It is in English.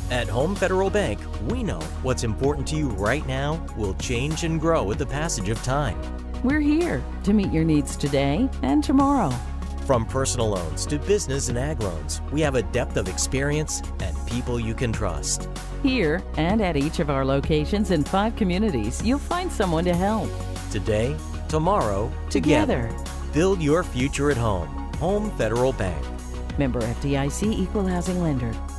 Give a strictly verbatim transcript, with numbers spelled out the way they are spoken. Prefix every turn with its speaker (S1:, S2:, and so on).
S1: At Home Federal Bank, we know what's important to you right now will change and grow with the passage of time.
S2: We're here to meet your needs today and tomorrow.
S1: From personal loans to business and ag loans, we have a depth of experience and people you can trust.
S2: Here and at each of our locations in five communities, you'll find someone to help.
S1: Today, tomorrow,
S2: Together.
S1: together. Build your future at home. Home Federal Bank.
S2: Member F D I C, Equal Housing Lender.